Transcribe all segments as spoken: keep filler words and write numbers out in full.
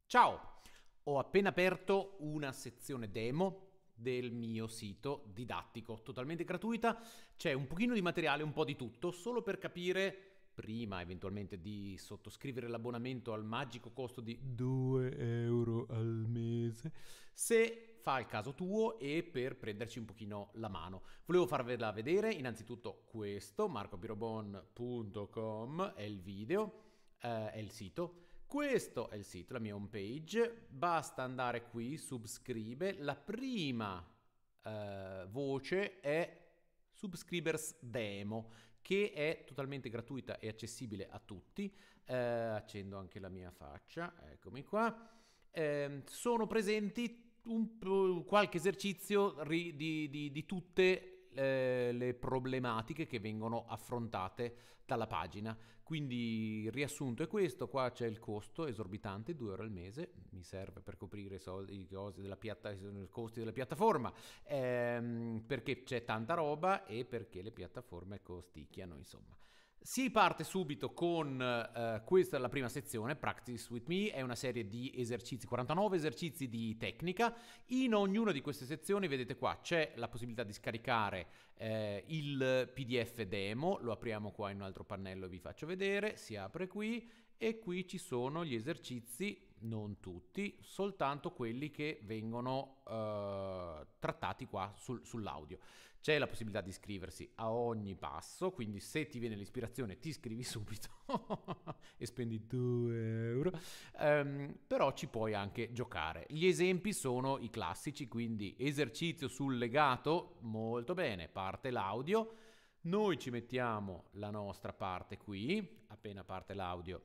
Ciao! Ho appena aperto una sezione demo del mio sito didattico, totalmente gratuita. C'è un pochino di materiale, un po' di tutto, solo per capire, prima eventualmente di sottoscrivere l'abbonamento al magico costo di due euro al mese, se fa il caso tuo e per prenderci un pochino la mano. Volevo farvela vedere, innanzitutto questo, marco birobon punto com è il video, eh, è il sito. Questo è il sito, la mia home page, basta andare qui, subscribe, la prima eh, voce è Subscribers Demo, che è totalmente gratuita e accessibile a tutti. Eh, accendo anche la mia faccia, eccomi qua. Eh, sono presenti un, qualche esercizio ri, di, di, di tutte eh, le problematiche che vengono affrontate dalla pagina. Quindi il riassunto è questo: qua c'è il costo esorbitante, due euro al mese, mi serve per coprire i, soldi, i costi della, piatta, i costi della piattaforma, ehm, perché c'è tanta roba e perché le piattaforme costicchiano, insomma. Si parte subito con uh, questa è la prima sezione, Practice with Me, è una serie di esercizi, quarantanove esercizi di tecnica. In ognuna di queste sezioni, vedete qua, c'è la possibilità di scaricare eh, il P D F demo, lo apriamo qua in un altro pannello e vi faccio vedere, si apre qui e qui ci sono gli esercizi, non tutti, soltanto quelli che vengono uh, trattati qua sul, sull'audio. C'è la possibilità di iscriversi a ogni passo, quindi se ti viene l'ispirazione ti iscrivi subito e spendi due euro, um, però ci puoi anche giocare. Gli esempi sono i classici, quindi esercizio sul legato, molto bene, parte l'audio, noi ci mettiamo la nostra parte qui, appena parte l'audio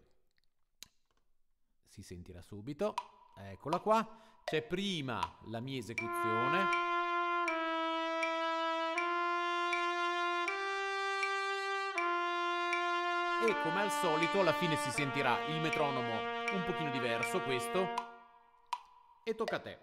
si sentirà subito, eccola qua, c'è prima la mia esecuzione. E come al solito alla fine si sentirà il metronomo un pochino diverso, questo, e tocca a te.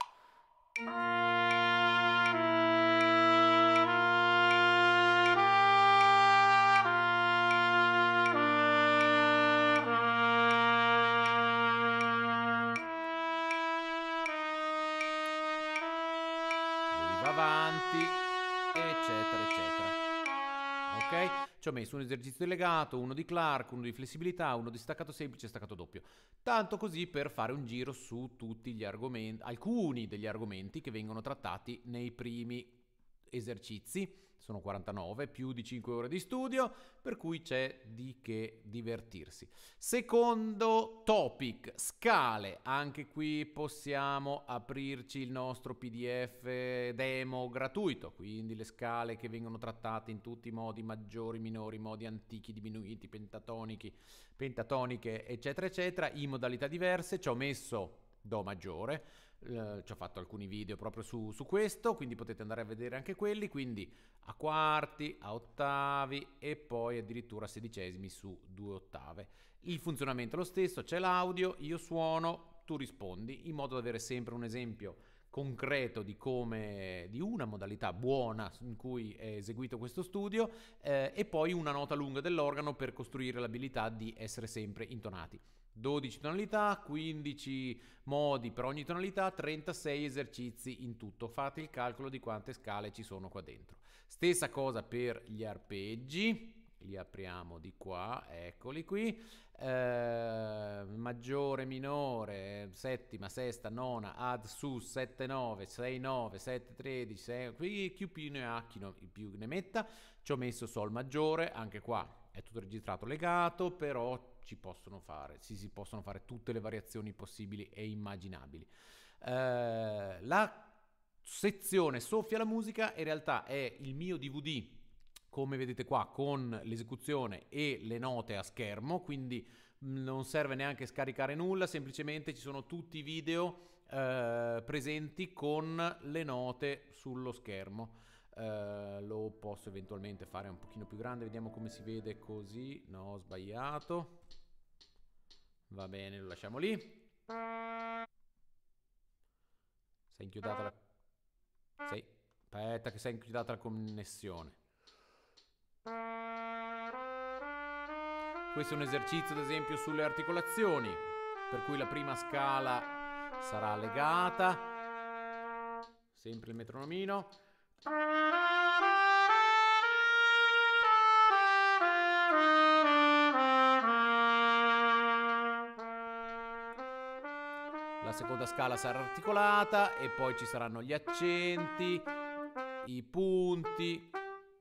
Lui va avanti, eccetera, eccetera. Ok? Ci ho messo un esercizio di legato, uno di Clark, uno di flessibilità, uno di staccato semplice e staccato doppio. Tanto così per fare un giro su tutti gli argomenti, alcuni degli argomenti che vengono trattati nei primi esercizi. Sono quarantanove, più di cinque ore di studio, per cui c'è di che divertirsi. Secondo topic, scale. Anche qui possiamo aprirci il nostro P D F demo gratuito, quindi le scale che vengono trattate in tutti i modi, maggiori, minori, modi antichi, diminuiti, pentatonici, pentatoniche, eccetera, eccetera, in modalità diverse. Ci ho messo Do maggiore, eh, ci ho fatto alcuni video proprio su, su questo, quindi potete andare a vedere anche quelli, quindi a quarti, a ottavi e poi addirittura a sedicesimi su due ottave. Il funzionamento è lo stesso, c'è l'audio, io suono, tu rispondi, in modo da avere sempre un esempio concreto di come di una modalità buona in cui è eseguito questo studio, eh, e poi una nota lunga dell'organo per costruire l'abilità di essere sempre intonati. dodici tonalità, quindici modi per ogni tonalità, trentasei esercizi in tutto. Fate il calcolo di quante scale ci sono qua dentro. Stessa cosa per gli arpeggi. Li apriamo di qua, eccoli qui, eh, maggiore, minore, settima, sesta, nona, ad, sus, sette, nove, sei, nove, sette, tredici, sei, qui chi più ne ha, chi no, più ne metta. Ci ho messo sol maggiore, anche qua è tutto registrato legato, però ci possono fare, sì, si possono fare tutte le variazioni possibili e immaginabili. Eh, la sezione soffia la musica in realtà è il mio D V D, come vedete qua, con l'esecuzione e le note a schermo, quindi non serve neanche scaricare nulla, semplicemente ci sono tutti i video eh, presenti con le note sullo schermo. Uh, lo posso eventualmente fare un pochino più grande, vediamo come si vede così. No, ho sbagliato. Va bene, lo lasciamo lì. Sei inchiodata la... Sei... Aspetta che sei inchiodata la connessione. Questo è un esercizio ad esempio sulle articolazioni. per cui la prima scala sarà legata, sempre il metronomino. La seconda scala sarà articolata e poi ci saranno gli accenti, i punti,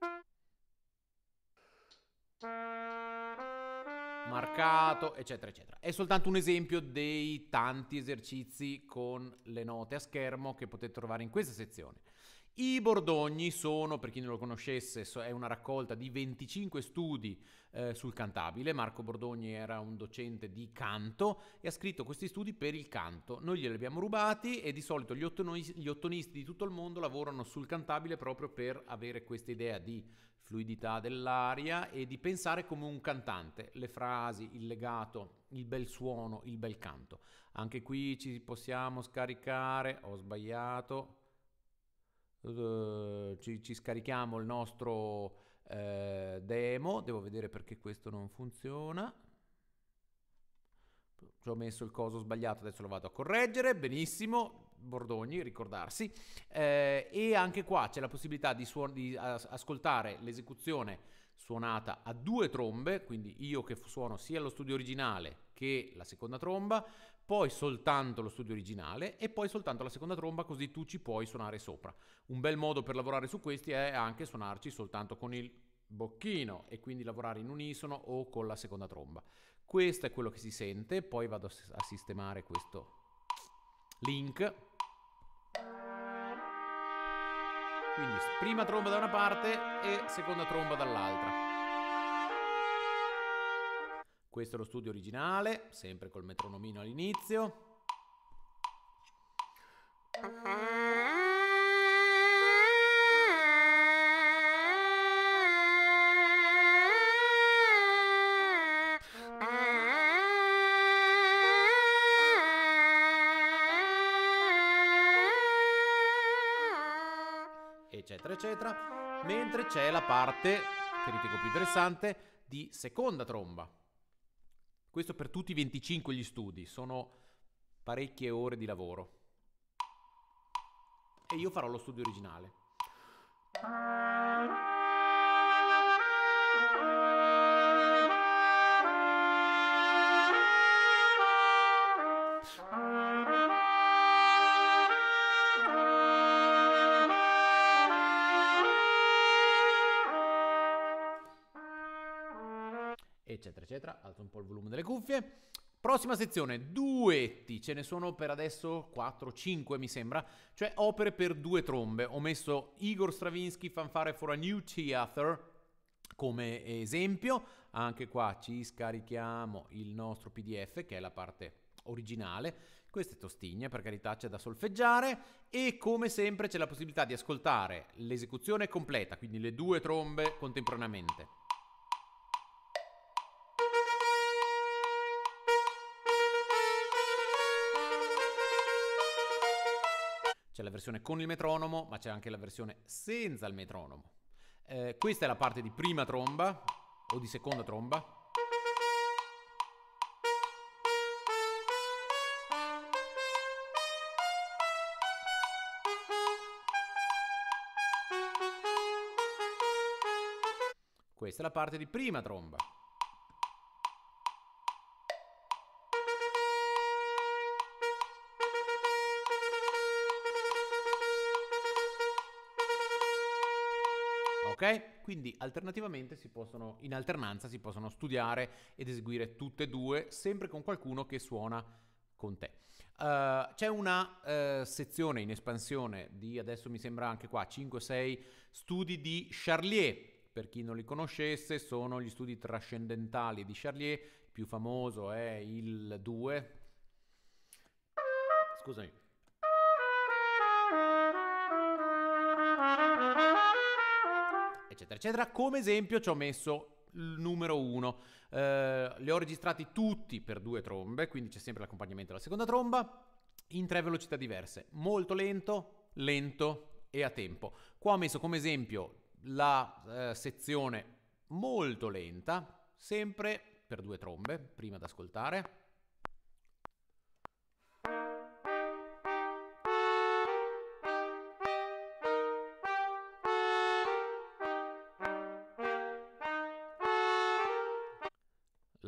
marcato, eccetera, eccetera. È soltanto un esempio dei tanti esercizi con le note a schermo che potete trovare in questa sezione. I bordogni sono, per chi non lo conoscesse, è una raccolta di venticinque studi eh, sul cantabile. Marco Bordogni era un docente di canto e ha scritto questi studi per il canto. Noi glieli abbiamo rubati e di solito gli, ottoni- gli ottonisti di tutto il mondo lavorano sul cantabile proprio per avere questa idea di fluidità dell'aria e di pensare come un cantante, le frasi, il legato, il bel suono, il bel canto. Anche qui ci possiamo scaricare, ho sbagliato, uh, ci, ci scarichiamo il nostro uh, demo, devo vedere perché questo non funziona. Ci ho messo il coso sbagliato, adesso lo vado a correggere, benissimo. Bordogni, ricordarsi, eh, e anche qua c'è la possibilità di, suon- di as- ascoltare l'esecuzione suonata a due trombe, quindi io che suono sia lo studio originale che la seconda tromba, poi soltanto lo studio originale e poi soltanto la seconda tromba, così tu ci puoi suonare sopra. Un bel modo per lavorare su questi è anche suonarci soltanto con il bocchino e quindi lavorare in unisono o con la seconda tromba. Questo è quello che si sente, poi vado a sistemare questo link. Quindi prima tromba da una parte e seconda tromba dall'altra. Questo è lo studio originale, sempre col metronomino all'inizio. Eccetera eccetera, mentre c'è la parte che ritengo più interessante di seconda tromba. Questo per tutti i venticinque gli studi, sono parecchie ore di lavoro e io farò lo studio originale. Eccetera eccetera, alzo un po' il volume delle cuffie. Prossima sezione, duetti, ce ne sono per adesso quattro cinque mi sembra, cioè opere per due trombe. Ho messo Igor Stravinsky Fanfare for a New Theater come esempio, anche qua ci scarichiamo il nostro P D F che è la parte originale. Queste tostigne, per carità, c'è da solfeggiare e come sempre c'è la possibilità di ascoltare l'esecuzione completa, quindi le due trombe contemporaneamente. C'è la versione con il metronomo, ma c'è anche la versione senza il metronomo. Eh, questa è la parte di prima tromba o di seconda tromba. Questa è la parte di prima tromba. Ok? Quindi alternativamente si possono, in alternanza si possono studiare ed eseguire tutte e due, sempre con qualcuno che suona con te. Uh, c'è una uh, sezione in espansione di, adesso mi sembra anche qua, cinque sei studi di Charlier. Per chi non li conoscesse, sono gli studi trascendentali di Charlier. Il più famoso è il due. Scusami. Eccetera, eccetera. Come esempio ci ho messo il numero uno. Eh, li ho registrati tutti per due trombe, quindi c'è sempre l'accompagnamento della seconda tromba, in tre velocità diverse. Molto lento, lento e a tempo. Qua ho messo come esempio la eh, sezione molto lenta, sempre per due trombe, prima da ascoltare.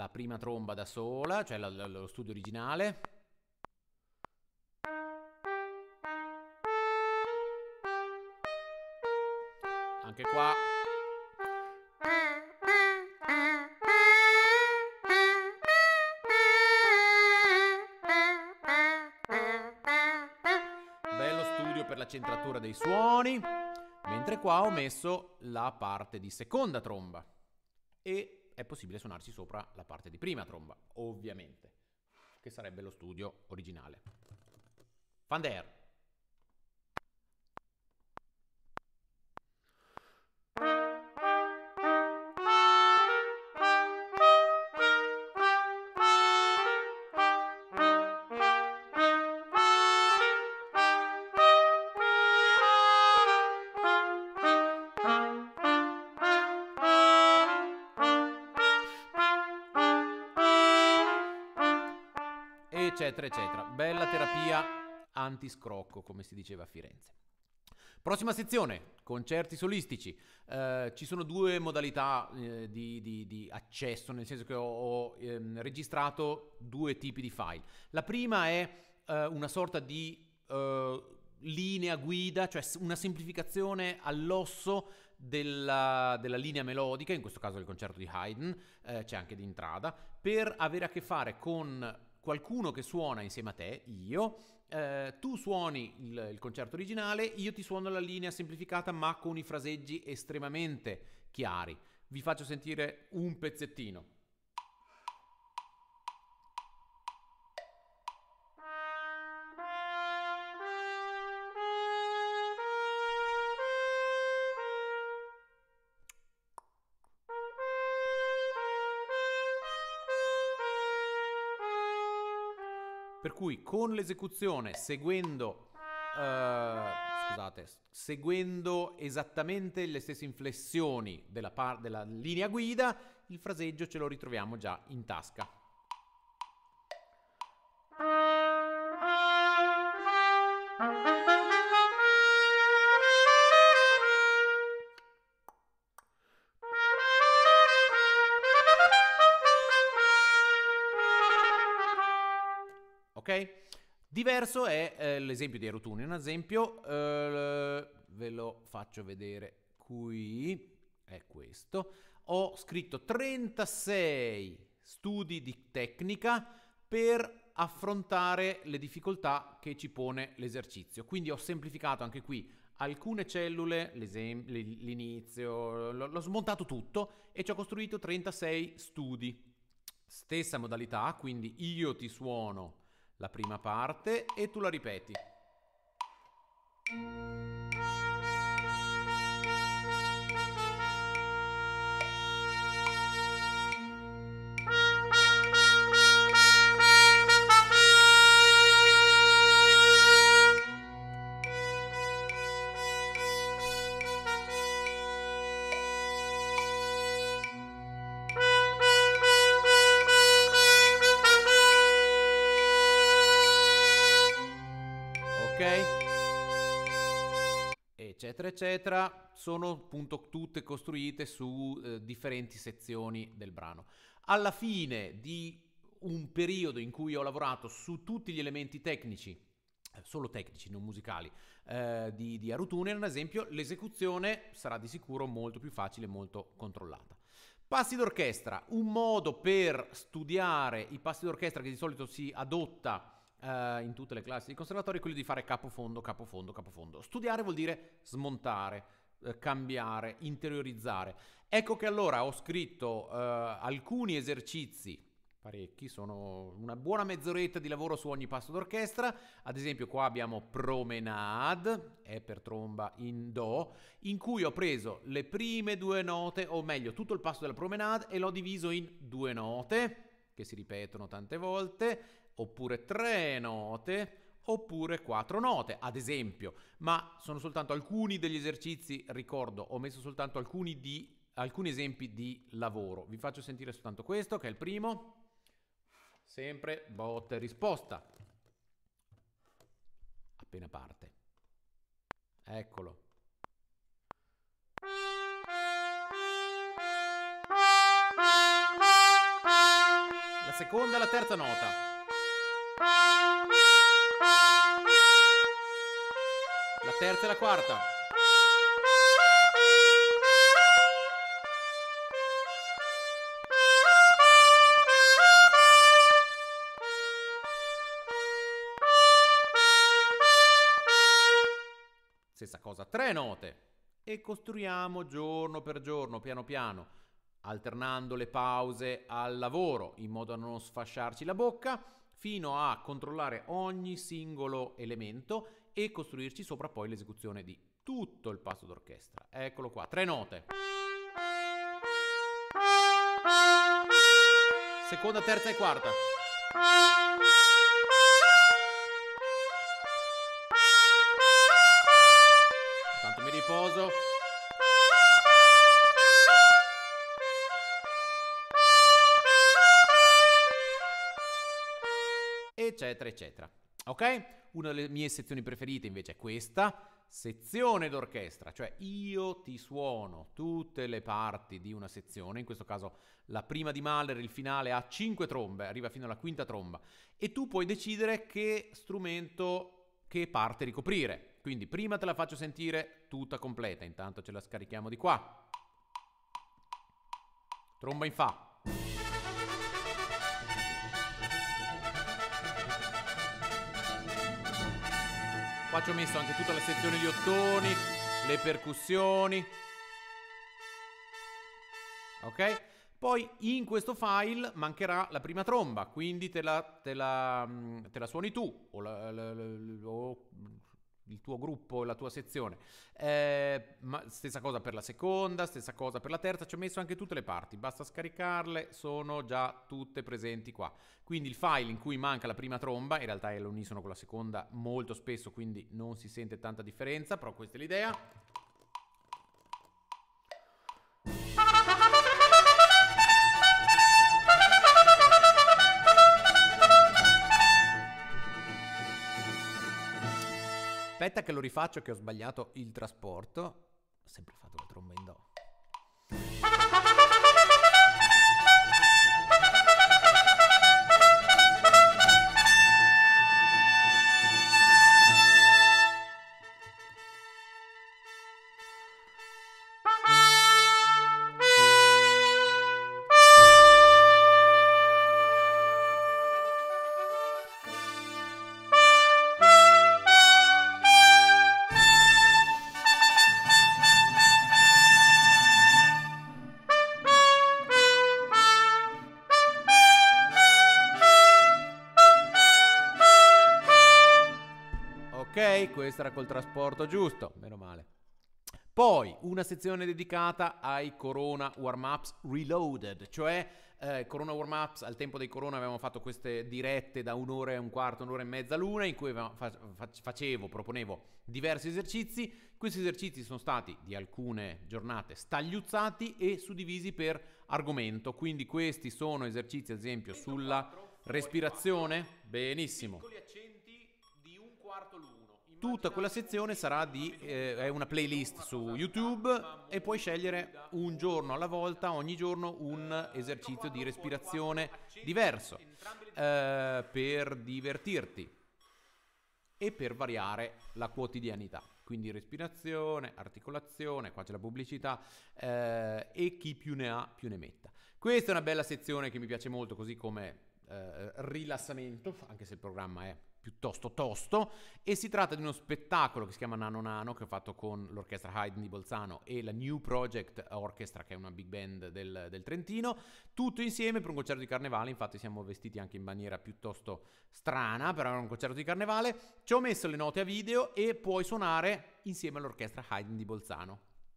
prima tromba da sola, cioè la, la, lo studio originale. Anche qua. Bello studio per la centratura dei suoni. Mentre qua ho messo la parte di seconda tromba. E è possibile suonarci sopra la parte di prima tromba, ovviamente, che sarebbe lo studio originale. Fandair. Eccetera, eccetera. Bella terapia antiscrocco, come si diceva a Firenze. Prossima sezione, concerti solistici. Eh, ci sono due modalità eh, di, di, di accesso, nel senso che ho, ho ehm, registrato due tipi di file. La prima è eh, una sorta di eh, linea guida, cioè una semplificazione all'osso della, della linea melodica, in questo caso del concerto di Haydn, eh, c'è anche di Intrada, per avere a che fare con qualcuno che suona insieme a te, io, eh, tu suoni il, il concerto originale, io ti suono la linea semplificata ma con i fraseggi estremamente chiari. Vi faccio sentire un pezzettino. Per cui con l'esecuzione, seguendo, eh, scusate, seguendo esattamente le stesse inflessioni della, par- della linea guida, il fraseggio ce lo ritroviamo già in tasca. Ok? Diverso è eh, l'esempio di Aerotune. Un esempio, eh, ve lo faccio vedere qui, è questo. Ho scritto trentasei studi di tecnica per affrontare le difficoltà che ci pone l'esercizio. Quindi ho semplificato anche qui alcune cellule, l'inizio, l'ho smontato tutto e ci ho costruito trentasei studi. Stessa modalità, quindi io ti suono la prima parte e tu la ripeti. Eccetera eccetera, sono appunto tutte costruite su eh, differenti sezioni del brano. Alla fine di un periodo in cui ho lavorato su tutti gli elementi tecnici, eh, solo tecnici, non musicali, eh, di, di Aerotune, ad esempio, l'esecuzione sarà di sicuro molto più facile e molto controllata. Passi d'orchestra, un modo per studiare i passi d'orchestra che di solito si adotta Uh, in tutte le classi di conservatorio è quello di fare capofondo, capofondo, capofondo. Studiare vuol dire smontare, uh, cambiare, interiorizzare. Ecco che allora ho scritto uh, alcuni esercizi, parecchi, sono una buona mezz'oretta di lavoro su ogni passo d'orchestra. Ad esempio qua abbiamo Promenade, è per tromba in Do, in cui ho preso le prime due note, o meglio tutto il passo della Promenade, e l'ho diviso in due note, che si ripetono tante volte, oppure tre note, oppure quattro note, ad esempio. Ma sono soltanto alcuni degli esercizi, ricordo, ho messo soltanto alcuni, di, alcuni esempi di lavoro. Vi faccio sentire soltanto questo, che è il primo. Sempre botta e risposta. Appena parte. Eccolo. seconda e la terza nota. La terza e la quarta. Stessa cosa, tre note. E costruiamo giorno per giorno, piano piano, alternando le pause al lavoro in modo da non sfasciarci la bocca, fino a controllare ogni singolo elemento e costruirci sopra poi l'esecuzione di tutto il passo d'orchestra. Eccolo qua, tre note. Seconda, terza e quarta. Intanto mi riposo. Eccetera, eccetera. Ok? Una delle mie sezioni preferite invece è questa, sezione d'orchestra, cioè io ti suono tutte le parti di una sezione, in questo caso la prima di Mahler, il finale ha cinque trombe, arriva fino alla quinta tromba, e tu puoi decidere che strumento, che parte ricoprire. Quindi prima te la faccio sentire tutta completa, intanto ce la scarichiamo di qua. Tromba in Fa. Qua ci ho messo anche tutta la sezione di ottoni, le percussioni. Ok? Poi in questo file mancherà la prima tromba, quindi te la, te la, te la suoni tu, o, la, la, la, o il tuo gruppo, la tua sezione. Eh, ma stessa cosa per la seconda, stessa cosa per la terza, ci ho messo anche tutte le parti, basta scaricarle, sono già tutte presenti qua. Quindi il file in cui manca la prima tromba, in realtà è all'unisono con la seconda molto spesso, quindi non si sente tanta differenza, però questa è l'idea. Aspetta che lo rifaccio, che ho sbagliato il trasporto. Ho sempre fatto la tromba in Do. Ok, questo era col trasporto giusto, meno male. Poi una sezione dedicata ai Corona Warm-Ups Reloaded, cioè eh, Corona Warm-Ups, al tempo dei Corona avevamo fatto queste dirette da un'ora e un quarto, un'ora e mezza l'una, in cui fa facevo, proponevo diversi esercizi. Questi esercizi sono stati di alcune giornate stagliuzzati e suddivisi per argomento, quindi questi sono esercizi ad esempio sulla respirazione, benissimo. Tutta quella sezione sarà di eh, è una playlist su YouTube e puoi scegliere un giorno alla volta, ogni giorno un esercizio di respirazione diverso eh, per divertirti e per variare la quotidianità. Quindi respirazione, articolazione, qua c'è la pubblicità eh, e chi più ne ha più ne metta. Questa è una bella sezione che mi piace molto, così come eh, rilassamento, anche se il programma è piuttosto tosto, e si tratta di uno spettacolo che si chiama Nano Nano, che ho fatto con l'orchestra Haydn di Bolzano e la New Project Orchestra, che è una big band del, del Trentino, tutto insieme per un concerto di carnevale. Infatti siamo vestiti anche in maniera piuttosto strana, però era un concerto di carnevale. Ci ho messo le note a video e puoi suonare insieme all'orchestra Haydn di Bolzano.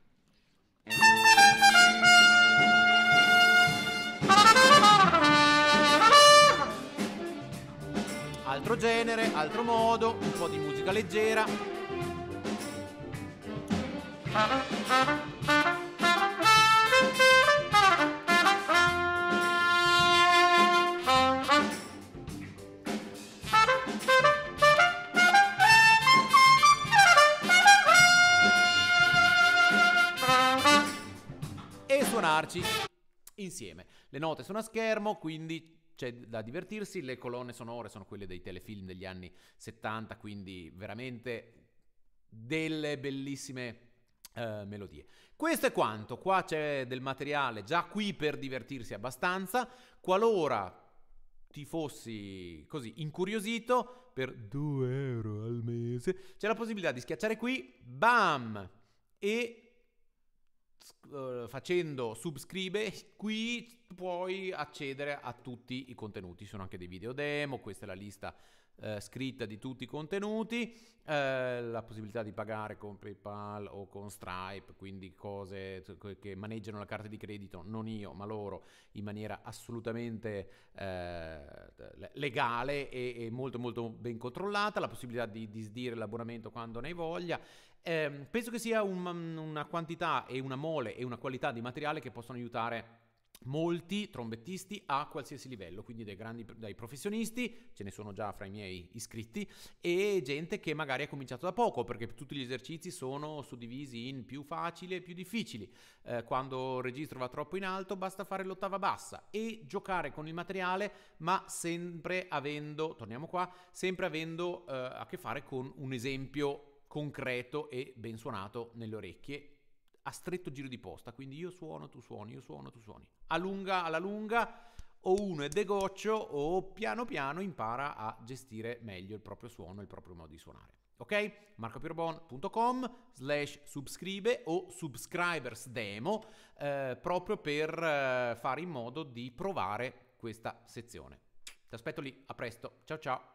Altro genere, altro modo, un po' di musica leggera. E suonarci insieme. Le note sono a schermo, quindi c'è da divertirsi, le colonne sonore sono quelle dei telefilm degli anni settanta, quindi veramente delle bellissime uh, melodie. Questo è quanto, qua c'è del materiale già qui per divertirsi abbastanza. Qualora ti fossi così incuriosito, per due euro al mese c'è la possibilità di schiacciare qui, bam, e uh, facendo subscribe qui puoi accedere a tutti i contenuti. Ci sono anche dei video demo, questa è la lista uh, scritta di tutti i contenuti, uh, la possibilità di pagare con PayPal o con Stripe, quindi cose che maneggiano la carta di credito, non io ma loro, in maniera assolutamente eh, legale e, e molto molto ben controllata, la possibilità di disdire l'abbonamento quando ne hai voglia. Eh, penso che sia un, una quantità e una mole e una qualità di materiale che possono aiutare molti trombettisti a qualsiasi livello, quindi dai grandi, dai professionisti, ce ne sono già fra i miei iscritti, e gente che magari ha cominciato da poco, perché tutti gli esercizi sono suddivisi in più facili e più difficili. Eh, quando il registro va troppo in alto basta fare l'ottava bassa e giocare con il materiale, ma sempre avendo, torniamo qua, sempre avendo eh, a che fare con un esempio concreto e ben suonato nelle orecchie, a stretto giro di posta, quindi io suono, tu suoni, io suono, tu suoni. A lunga, alla lunga, o uno è degoccio o piano piano impara a gestire meglio il proprio suono e il proprio modo di suonare. Ok? marcopierbon punto com slash subscribe o subscribers demo, eh, proprio per eh, fare in modo di provare questa sezione. Ti aspetto lì, a presto, ciao ciao!